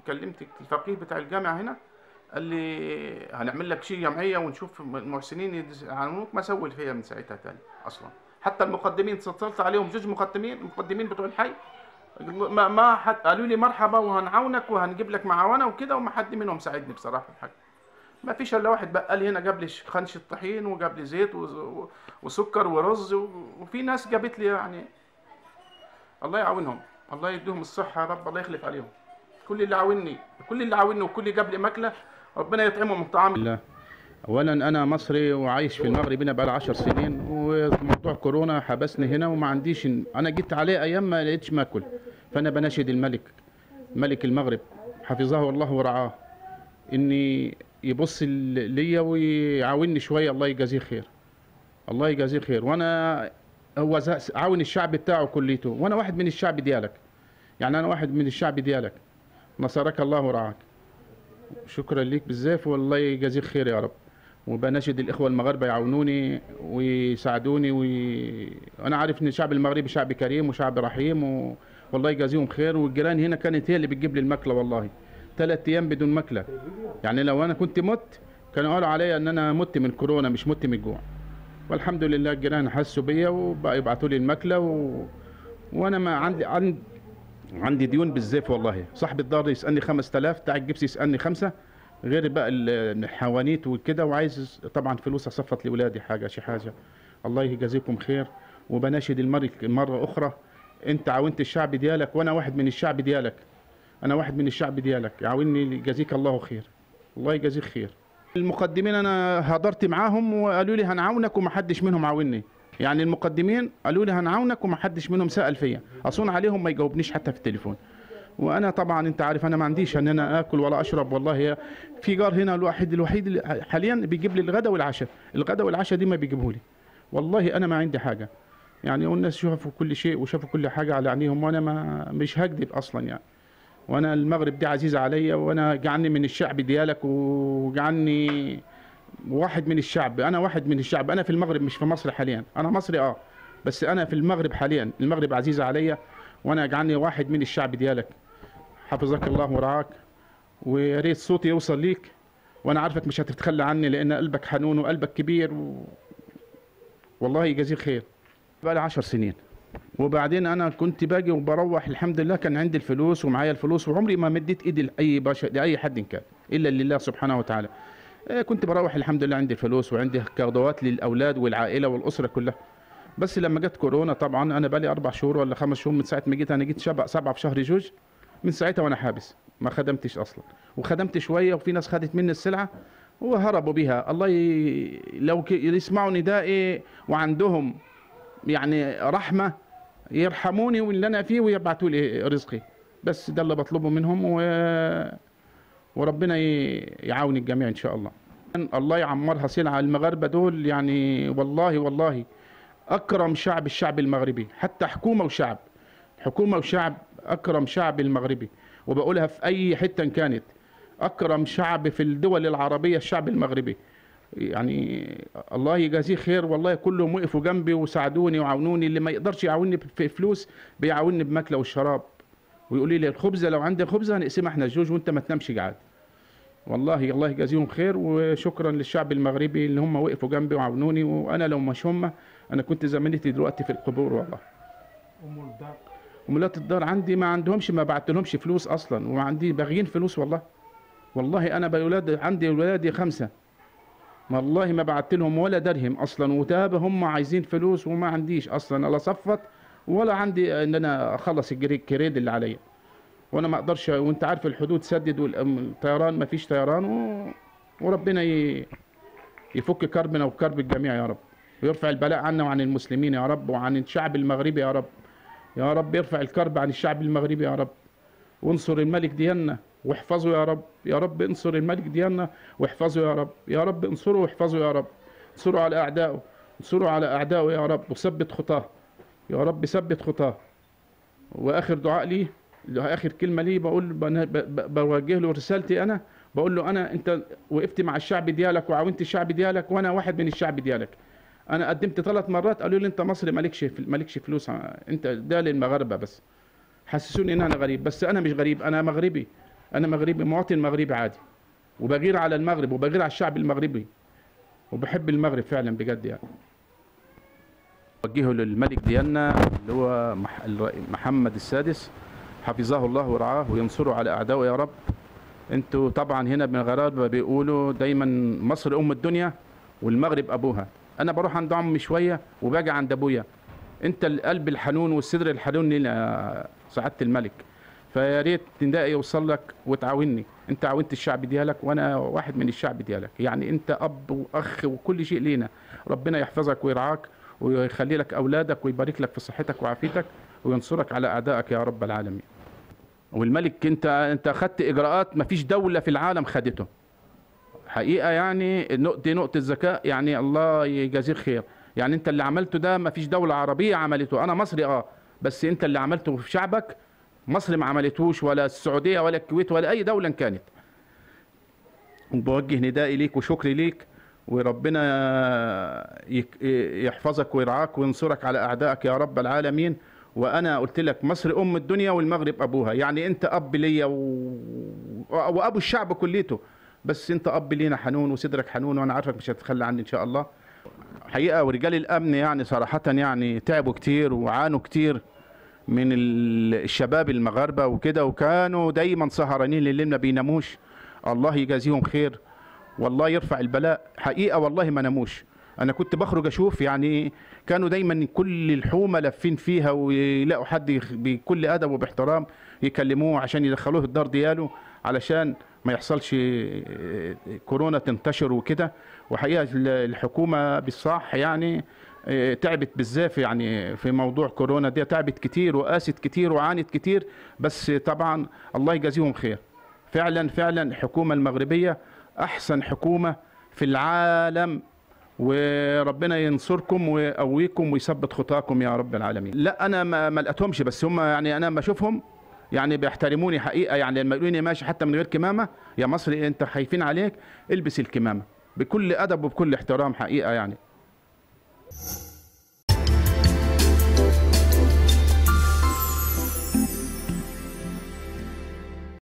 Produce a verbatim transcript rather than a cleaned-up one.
كلمت الفقيه بتاع الجامعه هنا، قال لي هنعمل لك شيء جمعيه ونشوف المحسنين يعاونوك. ما سوي فيا من ساعتها تاني اصلا. حتى المقدمين اتصلت عليهم، جوج مقدمين المقدمين بتوع الحي، ما ما حد قالوا لي مرحبا وهنعاونك وهنجيب لك معاونه وكده، وما حد منهم ساعدني بصراحه في الحاجه. ما فيش الا واحد بقى لي هنا جاب لي خنشه طحين وجاب لي زيت وز- وسكر ورز، و- وفي ناس جابت لي يعني. الله يعاونهم، الله يديهم الصحه يا رب، الله يخلف عليهم. كل اللي عاوني كل اللي عاوني وكل اللي جاب لي ماكله، ربنا يطعمهم من طعام الله. اولا انا مصري وعايش في المغرب هنا بقالي عشر سنين، وموضوع كورونا حبسني هنا وما عنديش. انا جيت عليه ايام ما لقيتش ماكل، فانا بناشد الملك، ملك المغرب حفظه الله ورعاه، اني يبص ل- ليا ويعاوني شويه. الله يجازيه خير، الله يجازيه خير. وانا هو ز- عاون الشعب بتاعه كليته، وانا واحد من الشعب ديالك. يعني انا واحد من الشعب ديالك، نصرك الله ورعاك. شكرا ليك بزاف، والله يجازيك خير يا رب. وبناشد الاخوه المغاربه يعاونوني ويساعدوني، وانا عارف ان الشعب المغربي شعب كريم وشعب رحيم، و... والله يجازيهم خير. والجيران هنا كانت هي اللي بتجيب لي الماكله، والله ثلاث ايام بدون ماكله. يعني لو انا كنت مت كانوا قالوا عليا ان انا مت من كورونا مش مت من الجوع. والحمد لله الجيران حسوا بيا وبقى يبعتوا لي الماكله، و... وانا ما عندي عندي عندي ديون بالزيف والله. صاحب الدار يسالني خمسة آلاف، بتاع الجبس يسالني خمسه، غير بقى ال- الحوانيت وكده، وعايز طبعا فلوس اصفط لاولادي حاجه شي حاجه. الله يجازيكم خير. وبناشد الملك مره اخرى، انت عاونت الشعب ديالك وانا واحد من الشعب ديالك، انا واحد من الشعب ديالك، عاوني يجازيك الله خير، الله يجازيك خير. المقدمين انا هدرت معاهم وقالوا لي هنعاونك ومحدش منهم عاوني. يعني المقدمين قالوا لي هنعاونك ومحدش منهم سأل فيا، اصون عليهم ما يجاوبنيش حتى في التليفون. وانا طبعا انت عارف انا ما عنديش ان انا اكل ولا اشرب والله. في جار هنا الواحد الوحيد اللي حاليا بيجيب لي الغداء والعشاء، الغداء والعشاء دي ما بيجيبه لي. والله انا ما عندي حاجه يعني. والناس شافوا كل شيء وشافوا كل حاجه على عينيهم، وانا ما مش هكذب اصلا يعني. وانا المغرب دي عزيزه عليا، وانا جعلني من الشعب ديالك وجعلني واحد من الشعب. انا واحد من الشعب، انا في المغرب مش في مصر حاليا. انا مصري اه، بس انا في المغرب حاليا. المغرب عزيزه عليا، وانا جعلني واحد من الشعب ديالك. حفظك الله ورعاك، ويا ريت صوتي يوصل ليك. وانا عارفك مش هتتخلى عني لان قلبك حنون وقلبك كبير، و... والله يجازيك خير. بقى لي عشر سنين، وبعدين انا كنت باجي وبروح الحمد لله، كان عندي الفلوس ومعايا الفلوس، وعمري ما مديت ايدي لاي بشر لاي حد كان الا لله سبحانه وتعالى. إيه، كنت بروح الحمد لله عندي الفلوس وعندي كردوات للاولاد والعائله والاسره كلها. بس لما جت كورونا طبعا انا بقالي اربع شهور ولا خمس شهور من ساعه ما جيت. انا جيت شبع سبعه في شهر جوج، من ساعتها وانا حابس ما خدمتش اصلا. وخدمت شويه وفي ناس خدت مني السلعه وهربوا بيها. الله ي... لو ك... يسمعوا ندائي وعندهم يعني رحمه يرحموني واللي انا فيه ويبعتوا لي رزقي. بس ده اللي بطلبه منهم، و... وربنا ي... يعاون الجميع ان شاء الله. الله يعمرها سلعه. المغاربه دول يعني والله والله اكرم شعب الشعب المغربي، حتى حكومه وشعب، حكومه وشعب اكرم شعب المغربي. وبقولها في اي حته إن كانت، اكرم شعب في الدول العربيه الشعب المغربي. يعني الله يجازيه خير، والله كلهم وقفوا جنبي وساعدوني وعاونوني. اللي ما يقدرش يعاونني في فلوس بيعاونني بماكله والشراب، ويقولوا لي الخبزه لو عندي خبزه هنقسمها احنا الجوج وانت ما تنامش قاعد. والله الله يجازيهم خير، وشكرا للشعب المغربي اللي هم وقفوا جنبي وعاونوني. وانا لو مش هم انا كنت زمانتي دلوقتي في القبور والله. ام الدار ومولات الدار عندي ما عندهمش، ما بعت لهمش فلوس اصلا، وما عندي باغيين فلوس والله. والله انا بولاد عندي ولادي خمسه، والله ما بعت لهم ولا درهم اصلا. وتاب هم عايزين فلوس وما عنديش اصلا، لا صفت ولا عندي ان انا اخلص الكريد اللي عليا. وانا ما اقدرش، وانت عارف الحدود سدد والطيران ما فيش طيران، و... وربنا ي... يفك كربنا وكرب الجميع يا رب، ويرفع البلاء عنا وعن المسلمين يا رب، وعن الشعب المغربي يا رب. يا رب يرفع الكرب عن الشعب المغربي يا رب، وانصر الملك ديالنا واحفظه يا رب. يا رب انصر الملك ديالنا واحفظه يا رب. يا رب انصره واحفظه يا رب. انصره على اعدائه، انصره على اعدائه يا رب، وثبت خطاه يا رب، ثبت خطاه. واخر دعاء لي، اخر كلمه لي بقول بن- ب- ب- بوجه له رسالتي. انا بقول له انا انت وقفت مع الشعب ديالك وعاونت الشعب ديالك، وانا واحد من الشعب ديالك. انا قدمت ثلاث مرات قالوا لي انت مصري مالكش مالكش فلوس، انت ده للمغاربه بس. حسسوني ان انا غريب، بس انا مش غريب، انا مغربي. انا مغربي، مواطن مغربي عادي، وبغير على المغرب وبغير على الشعب المغربي، وبحب المغرب فعلا بجد يعني. وجهه للملك ديالنا اللي هو محمد السادس، حفظه الله ورعاه وينصره على اعدائه يا رب. انتوا طبعا هنا من الغرابه بيقولوا دايما مصر ام الدنيا والمغرب ابوها. انا بروح عند عمي شويه وباجي عند ابويا. انت القلب الحنون والصدر الحنون يا سعاده الملك، فيا ريت ندائي يوصل لك وتعاوني. انت عاونت الشعب ديالك وانا واحد من الشعب ديالك، يعني انت اب واخ وكل شيء لينا. ربنا يحفظك ويرعاك ويخلي لك اولادك ويبارك لك في صحتك وعافيتك وينصرك على اعدائك يا رب العالمين. والملك انت انت اخذت اجراءات ما فيش دوله في العالم خدته حقيقه، يعني دي نقطه ذكاء، يعني الله يجازيك خير. يعني انت اللي عملته ده ما فيش دوله عربيه عملته. انا مصري اه، بس انت اللي عملته في شعبك مصر ما عملتوش، ولا السعوديه ولا الكويت ولا اي دوله كانت. وبوجه ندائي ليك وشكري ليك، وربنا يحفظك ويرعاك وينصرك على اعدائك يا رب العالمين. وانا قلت لك مصر ام الدنيا والمغرب ابوها، يعني انت اب ليا و... وابو الشعب كليته، بس انت اب لينا حنون وصدرك حنون، وانا عارفك مش هتتخلى عني ان شاء الله. حقيقه ورجال الامن يعني صراحه يعني تعبوا كتير وعانوا كتير من الشباب المغاربه وكده، وكانوا دايما سهرانين لليل ما بيناموش. الله يجازيهم خير والله يرفع البلاء. حقيقه والله ما ناموش. انا كنت بخرج اشوف، يعني كانوا دايما كل الحومه لافين فيها ويلاقوا حد بكل ادب وباحترام يكلموه عشان يدخلوه الدار دياله علشان ما يحصلش كورونا تنتشر وكده. وحقيقه الحكومه بالصح يعني تعبت بالزاف يعني في موضوع كورونا دي، تعبت كتير وقاست كتير وعانت كتير، بس طبعا الله يجازيهم خير. فعلا فعلا الحكومه المغربيه احسن حكومه في العالم، وربنا ينصركم ويقويكم ويثبت خطاكم يا رب العالمين. لا انا ما لقيتهمش، بس هم يعني انا ما اشوفهم يعني بيحترموني حقيقه، يعني لما يقولوا لي ماشي حتى من غير كمامه، يا مصري انت خايفين عليك البس الكمامه بكل ادب وبكل احترام حقيقه يعني.